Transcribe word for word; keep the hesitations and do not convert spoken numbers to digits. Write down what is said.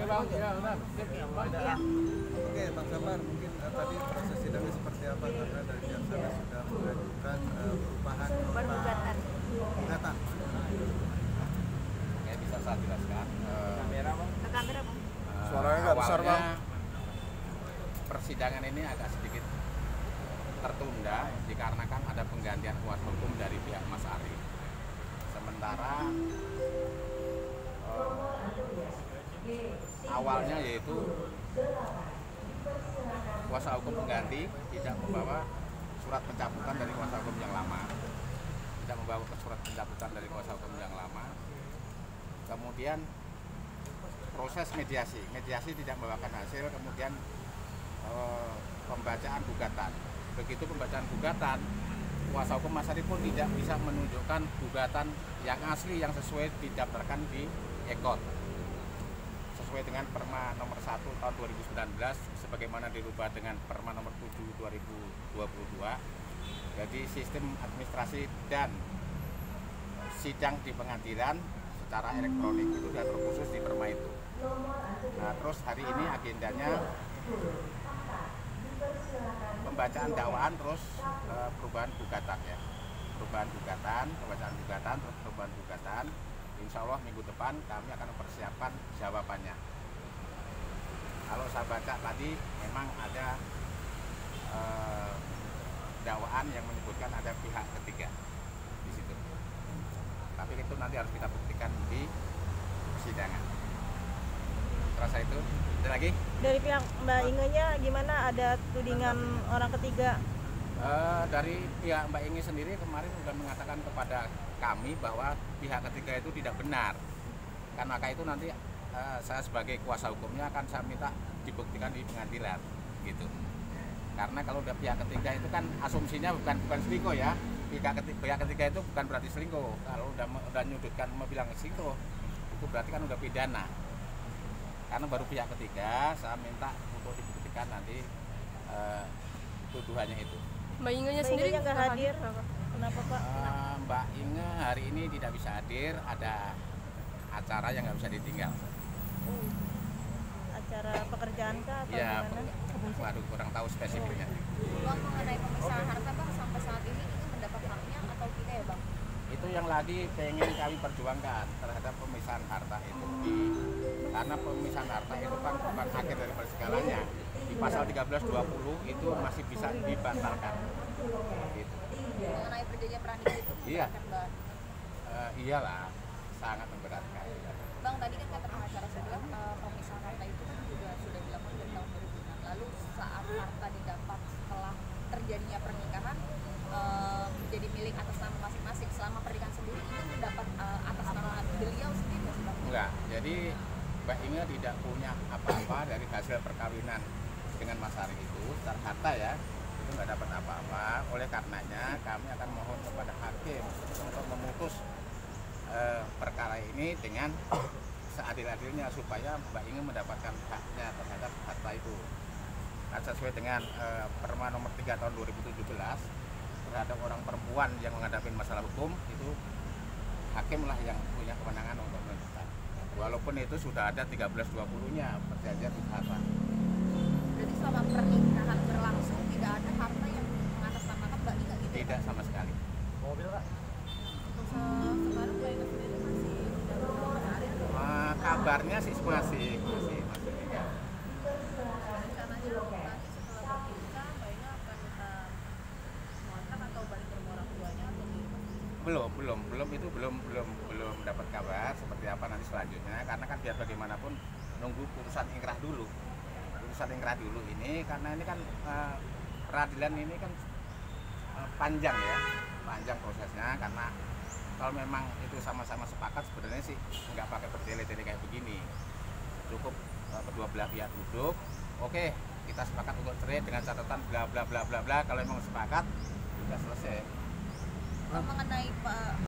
bang, ya udah. Ya. Oke, Bang Sabar, mungkin uh, tadi proses sidangnya seperti apa karena dari pihak sana sudah mengajukan uh, perubahan Perubahan gugatan. gugatan. Oke, bisa saya jelaskan. Eh, Kamera bang. Ke kamera, Bang. eh, Suaranya nggak besar, awalnya Bang. Persidangan ini agak sedikit tertunda dikarenakan ada penggantian kuasa hukum dari pihak Mas Ari. Sementara eh, awalnya yaitu kuasa hukum pengganti tidak membawa surat pencabutan dari kuasa hukum yang lama, tidak membawa surat pencabutan dari kuasa hukum yang lama. Kemudian proses mediasi, mediasi tidak membawakan hasil, kemudian eh, pembacaan gugatan. Begitu pembacaan gugatan, kuasa hukum Mas Ari pun tidak bisa menunjukkan gugatan yang asli yang sesuai didaftarkan di E K O T sesuai dengan Perma nomor satu tahun dua ribu sembilan belas sebagaimana dirubah dengan Perma nomor tujuh dua ribu dua puluh dua. Jadi sistem administrasi dan sidang di pengadilan secara elektronik itu sudah terkhusus di Perma itu. Nah, terus hari ini agendanya pembacaan dakwaan terus e, perubahan gugatan ya. Perubahan gugatan, pembacaan gugatan, terus perubahan gugatan. Insya Allah minggu depan kami akan mempersiapkan jawabannya. Kalau saya baca tadi memang ada e, dakwaan yang menyebutkan ada pihak ketiga di situ. Tapi itu nanti harus kita buktikan di persidangan. Terasa itu, ada lagi? Dari pihak Mbak Inge-nya gimana, ada tudingan orang ketiga? Uh, dari pihak Mbak Inge sendiri kemarin sudah mengatakan kepada kami bahwa pihak ketiga itu tidak benar. Karena maka itu nanti uh, saya sebagai kuasa hukumnya akan saya minta dibuktikan di pengadilan, gitu. Karena kalau udah pihak ketiga itu kan asumsinya bukan bukan selingkuh ya. Pihak ketiga, pihak ketiga itu bukan berarti selingkuh. Kalau udah udah nyudutkan mau bilang selingkuh, itu berarti kan udah pidana. Karena baru pihak ketiga, saya minta untuk dibuktikan nanti uh, tuduhannya itu. Mbak Inge-nya Mbak sendiri Inge-nya nggak hadir, kenapa Pak? Uh, Mbak Inge hari ini tidak bisa hadir, ada acara yang nggak bisa ditinggal. Uh, acara pekerjaan kah atau Ya, gimana? waduh kurang tahu spesifiknya. Bang, mengenai pemisahan harta Bang, sampai saat ini Inge mendapat haknya atau tidak ya Bang? Itu yang lagi pengen kami perjuangkan terhadap pemisahan harta itu di, karena pemisahan harta itu kan bukan akhir dari segalanya. Di pasal tiga belas dua puluh itu masih bisa dibatalkan. Gitu. Mengenai perjanjian pernikah itu Iya. memberatkan Bang. Uh, iyalah, sangat memberatkan. Bang, tadi kan kata pengacara saya bilang uh, pemisahan harta itu kan juga sudah dilakukan dari tahun dua ribu enam. Lalu saat harta didapat setelah terjadinya pernikahan uh, menjadi milik atas nama masing-masing. Selama pernikahan sendiri itu mendapat uh, atas nama beliau sendiri nggak sih Bang? Enggak, jadi Mbak Inge tidak punya apa-apa dari hasil perkawinan dengan Mas Ari itu, secara harta ya, itu nggak dapat apa-apa. Oleh karenanya kami akan mohon kepada hakim untuk memutus eh, perkara ini dengan seadil-adilnya supaya Mbak Inge mendapatkan haknya terhadap harta itu. Nah, sesuai dengan eh, Perma nomor tiga tahun dua ribu tujuh belas terhadap orang perempuan yang menghadapi masalah hukum itu hakimlah yang punya kewenangan untuk menentukan. Walaupun itu sudah ada tiga belas dua puluh-nya perjanjian usaha. Berarti selama pernikahan berlangsung tidak ada harta yang mengatasnamakan Mbak Inge gitu? Tidak sama sekali. Mobil kak? Untuk se- sekarang Mbak Inge sendiri masih dalam karir atau Uh, kabarnya sih masih masih masih tidak. rencananya nanti setelah berpisah Mbak Inge akan tetap ngontrak atau balik ke rumah orang tuanya atau gimana? Belum, belum, belum itu belum belum belum dapat kabar seperti apa nanti selanjutnya karena kan biar bagaimanapun nunggu putusan ingkrah dulu. Putusan ingkrah dulu ini karena ini kan uh, peradilan ini kan uh, panjang ya, panjang prosesnya karena kalau memang itu sama-sama sepakat sebenarnya sih nggak pakai bertele-tele kayak begini. Cukup uh, kedua belah pihak duduk, oke kita sepakat untuk cerai dengan catatan bla bla bla bla bla. Kalau memang sepakat sudah selesai. Mengenai Pak